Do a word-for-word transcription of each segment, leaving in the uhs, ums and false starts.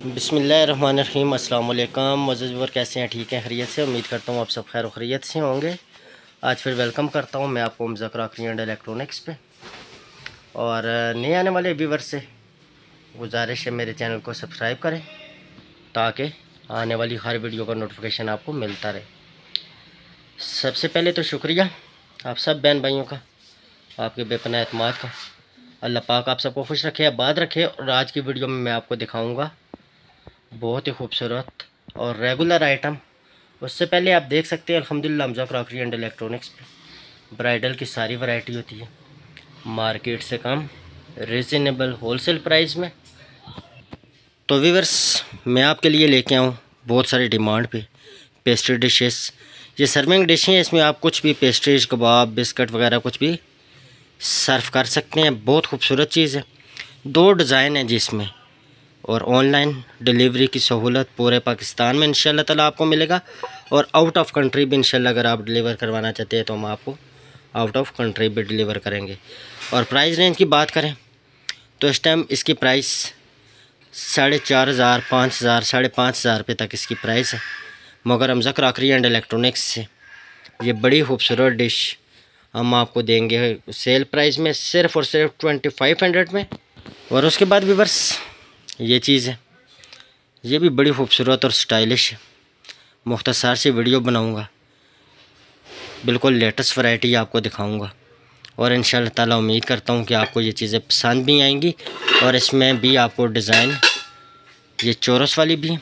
बिस्मिल्लाहिर्रहमानिर्रहीम। अस्सलाम वालेकुम मुअज़्ज़िज़ व्यूअर, कैसे हैं? ठीक है, खैरियत से। उम्मीद करता हूँ आप सब खैर खैरियत से होंगे। आज फिर वेलकम करता हूँ मैं आपको हमज़ा क्रॉकरी एंड इलेक्ट्रॉनिक्स पे। और नए आने वाले व्यूअर से गुजारिश है मेरे चैनल को सब्सक्राइब करें ताकि आने वाली हर वीडियो का नोटिफिकेशन आपको मिलता रहे। सबसे पहले तो शुक्रिया आप सब बहन भाइयों का, आपके बेपनाह एतमाद का। अल्लाह पाक आप सबको खुश रखे, आबाद रखे। और आज की वीडियो में मैं आपको दिखाऊंगा बहुत ही खूबसूरत और रेगुलर आइटम। उससे पहले आप देख सकते हैं अल्हम्दुलिल्लाह हमज़ा क्रॉकरी एंड इलेक्ट्रॉनिक्स पे ब्राइडल की सारी वैरायटी होती है, मार्केट से कम, रीज़नेबल होलसेल प्राइस में। तो व्यूअर्स, मैं आपके लिए लेके आऊँ बहुत सारी डिमांड पे पेस्ट्री डिशेस। ये सर्विंग डिश हैं, इसमें आप कुछ भी पेस्ट्रीज, कबाब, बिस्किट वगैरह कुछ भी सर्व कर सकते हैं। बहुत खूबसूरत चीज़ है। दो डिज़ाइन है जिसमें, और ऑनलाइन डिलीवरी की सहूलत पूरे पाकिस्तान में इंशाल्लाह ताला आपको मिलेगा। और आउट ऑफ कंट्री भी इंशाल्लाह अगर आप डिलीवर करवाना चाहते हैं तो हम आपको आउट ऑफ कंट्री भी डिलीवर करेंगे। और प्राइस रेंज की बात करें तो इस टाइम इसकी प्राइस साढ़े चार हज़ार पाँच हज़ार साढ़े पाँच हज़ार रुपये तक इसकी प्राइस है। मगर हमज़ा क्रॉकरी एंड इलेक्ट्रॉनिक्स से ये बड़ी खूबसूरत डिश हम आपको देंगे सेल प्राइस में, सिर्फ़ और सिर्फ ट्वेंटी फाइव हंड्रेड में। और उसके बाद व्यूअर्स, ये चीज़ है, ये भी बड़ी खूबसूरत और स्टाइलिश है। मुख्तसर सी वीडियो बनाऊंगा, बिल्कुल लेटेस्ट वैरायटी आपको दिखाऊंगा। और इंशाल्लाह ताला उम्मीद करता हूँ कि आपको ये चीज़ें पसंद भी आएंगी। और इसमें भी आपको डिज़ाइन ये चौरस वाली भी है,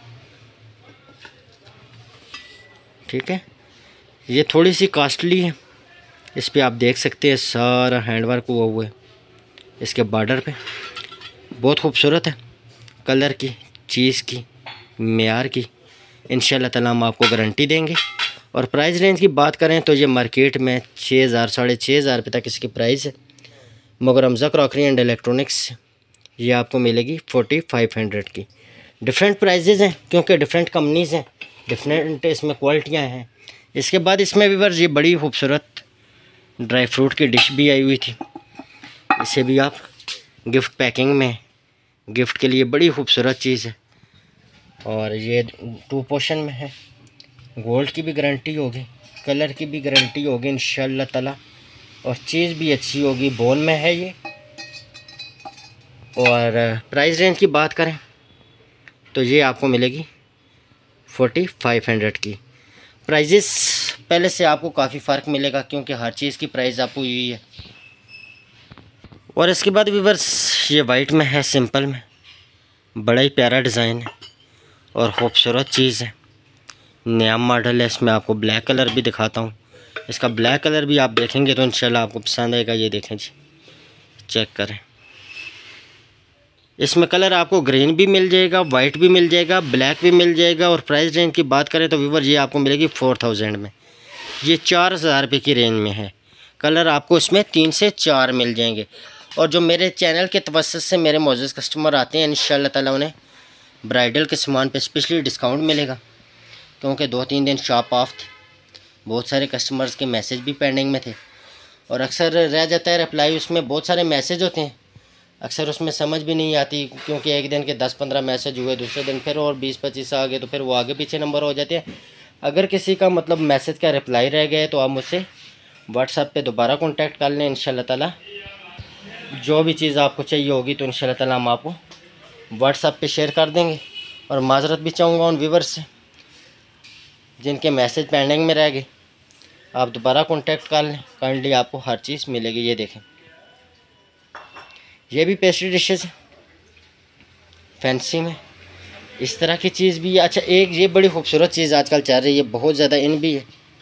ठीक है। ये थोड़ी सी कॉस्टली है। इस पर आप देख सकते हैं सारा हैंडवर्क हुआ हुआ है इसके बॉर्डर पे। बहुत खूबसूरत है, कलर की, चीज़ की, मेयार की। इंशाल्लाह ताला हम आपको गारंटी देंगे। और प्राइस रेंज की बात करें तो ये मार्केट में छः हज़ार साढ़े छः हज़ार रुपये तक इसकी प्राइस है। मगर हमज़ा क्रॉकरी एंड इलेक्ट्रॉनिक्स ये आपको मिलेगी फोर्टी फाइव हंड्रेड की। डिफरेंट प्राइजेज़ हैं क्योंकि डिफरेंट कंपनीज़ हैं, डिफरेंट इसमें क्वालिटियाँ हैं। इसके बाद इसमें भी ये बड़ी खूबसूरत ड्राई फ्रूट की डिश भी आई हुई थी। इसे भी आप गिफ्ट पैकिंग में, गिफ्ट के लिए बड़ी खूबसूरत चीज़ है। और ये टू पोर्शन में है, गोल्ड की भी गारंटी होगी, कलर की भी गारंटी होगी इंशाल्लाह ताला। और चीज़ भी अच्छी होगी, बोन में है ये। और प्राइस रेंज की बात करें तो ये आपको मिलेगी फोर्टी फाइव हंड्रेड की। प्राइजेस पहले से आपको काफ़ी फ़र्क मिलेगा क्योंकि हर चीज़ की प्राइस आपको यही है। और इसके बाद व्यूअर्स, ये वाइट में है, सिंपल में, बड़ा ही प्यारा डिज़ाइन है और ख़ूबसूरत चीज़ है। नया मॉडल है। इसमें आपको ब्लैक कलर भी दिखाता हूँ। इसका ब्लैक कलर भी आप देखेंगे तो इंशाल्लाह आपको पसंद आएगा। ये देखें जी, चेक करें। इसमें कलर आपको ग्रीन भी मिल जाएगा, वाइट भी मिल जाएगा, ब्लैक भी मिल जाएगा। और प्राइस रेंज की बात करें तो व्यूअर ये आपको मिलेगी फोर थाउजेंड में। ये चार हज़ार रुपये की रेंज में है। कलर आपको इसमें तीन से चार मिल जाएंगे। और जो मेरे चैनल के तवस्सुत से मेरे मौजूद कस्टमर आते हैं इंशाल्लाह ताला उन्हें ब्राइडल के सामान पे स्पेशली डिस्काउंट मिलेगा क्योंकि दो तीन दिन शॉप ऑफ थे। बहुत सारे कस्टमर्स के मैसेज भी पेंडिंग में थे और अक्सर रह जाता है रिप्लाई। उसमें बहुत सारे मैसेज होते हैं, अक्सर उसमें समझ भी नहीं आती क्योंकि एक दिन के दस पंद्रह मैसेज हुए, दूसरे दिन फिर और बीस पच्चीस आ गए तो फिर वो आगे पीछे नंबर हो जाते हैं। अगर किसी का मतलब मैसेज का रिप्लाई रह गया तो आप मुझसे व्हाट्सएप पे दोबारा कॉन्टैक्ट कर लें। इंशाल्लाह ताला जो भी चीज़ आपको चाहिए होगी तो इंशाल्लाह ताला हम आपको व्हाट्सएप पे शेयर कर देंगे। और माजरत भी चाहूँगा उन व्यूवर्स से जिनके मैसेज पेंडिंग में रह गए, आप दोबारा कॉन्टैक्ट कर लें, काइंडली आपको हर चीज़ मिलेगी। ये देखें, ये भी पेस्ट्री डिशेज है फैंसी में, इस तरह की चीज़ भी है। अच्छा, एक ये बड़ी खूबसूरत चीज़ आजकल चल रही है, बहुत ज़्यादा इन भी है।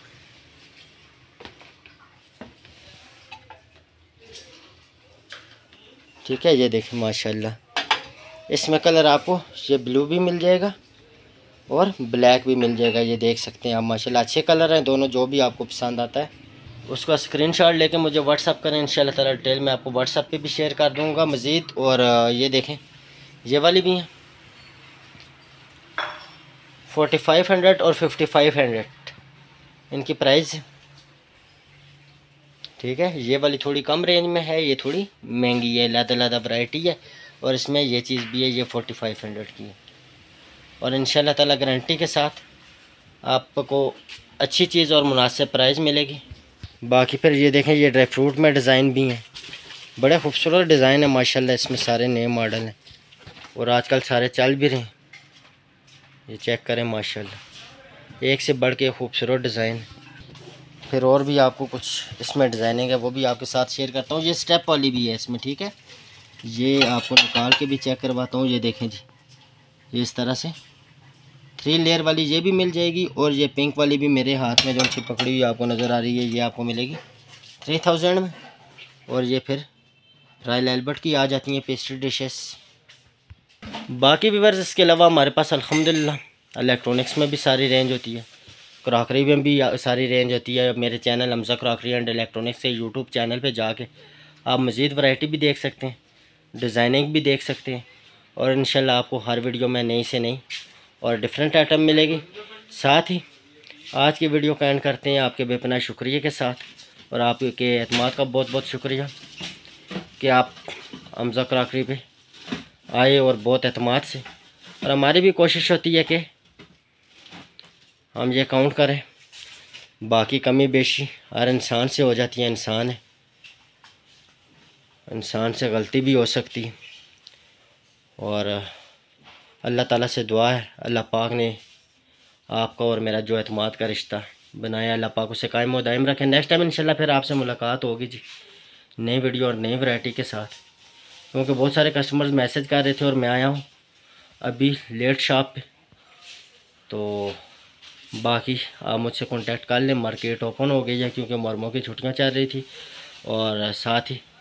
ठीक है, ये देखें माशाल्लाह, इसमें कलर आपको ये ब्लू भी मिल जाएगा और ब्लैक भी मिल जाएगा। ये देख सकते हैं आप माशाल्लाह, अच्छे कलर हैं दोनों। जो भी आपको पसंद आता है उसका स्क्रीनशॉट लेके मुझे व्हाट्सअप करें। इंशाल्लाह ताला डिटेल मैं आपको व्हाट्सअप पे भी शेयर कर दूंगा मज़ीद। और ये देखें, ये वाली भी हैं फोर्टी फाइव हंड्रेड और फिफ्टी फाइव हंड्रेड इनकी प्राइस है, ठीक है। ये वाली थोड़ी कम रेंज में है, ये थोड़ी महंगी है, लादा लादा वैरायटी है। और इसमें ये चीज़ भी है, ये फोर्टी फाइव हंड्रेड की है। और इंशाल्लाह ताला गारंटी के साथ आपको अच्छी चीज़ और मुनासिब प्राइस मिलेगी। बाकी फिर ये देखें, ये ड्राई फ्रूट में डिज़ाइन भी हैं, बड़े खूबसूरत डिज़ाइन है माशाल्लाह। इसमें सारे नए मॉडल हैं और आजकल सारे चल भी रहे हैं। ये चेक करें माशाल्लाह, एक से बढ़ के खूबसूरत डिज़ाइन। फिर और भी आपको कुछ इसमें डिज़ाइनिंग है वो भी आपके साथ शेयर करता हूँ। ये स्टेप वाली भी है इसमें, ठीक है। ये आपको निकाल के भी चेक करवाता हूँ। ये देखें जी, ये इस तरह से थ्री लेयर वाली ये भी मिल जाएगी और ये पिंक वाली भी मेरे हाथ में जो सी पकड़ी हुई आपको नज़र आ रही है, ये आपको मिलेगी थ्री थाउजेंड में। और ये फिर रॉयल एल्बर्ट की आ जाती हैं पेस्ट्री डिशेस। बाकी व्यूअर्स इसके अलावा हमारे पास अल्हम्दुलिल्लाह इलेक्ट्रॉनिक्स में भी सारी रेंज होती है, क्रॉकरी में भी सारी रेंज होती है। मेरे channel Hamza crockery and electronics से यूट्यूब चैनल पे जाके आप मज़ीद वैरायटी भी देख सकते हैं, डिज़ाइनिंग भी देख सकते हैं और इंशाल्लाह आपको हर वीडियो में नई से नई और डिफरेंट आइटम मिलेगी। साथ ही आज की वीडियो का एंड करते हैं आपके बेपनाह शुक्रिया के साथ, और आपके एतमाद का बहुत बहुत शुक्रिया कि आप हमज़ा क्रॉकरी पे आए और बहुत एतमाद से। और हमारी भी कोशिश होती है कि हम ये काउंट करें, बाकी कमी बेशी हर इंसान से हो जाती है। इंसान है, इंसान से गलती भी हो सकती है और अल्लाह ताला से दुआ है अल्लाह पाक ने आपका और मेरा जो एतमाद का रिश्ता बनाया, अल्लाह पाक उसे कायम व दायम रखें। नेक्स्ट टाइम इंशाल्लाह फिर आपसे मुलाकात होगी जी, नई वीडियो और नई वैरायटी के साथ। क्योंकि बहुत सारे कस्टमर्स मैसेज कर रहे थे और मैं आया हूँ अभी लेट शॉप पे, तो बाकी आप मुझसे कांटेक्ट कर लें। मार्केट ओपन हो गई है क्योंकि मुहर्रम की छुट्टियाँ चल रही थी और साथ ही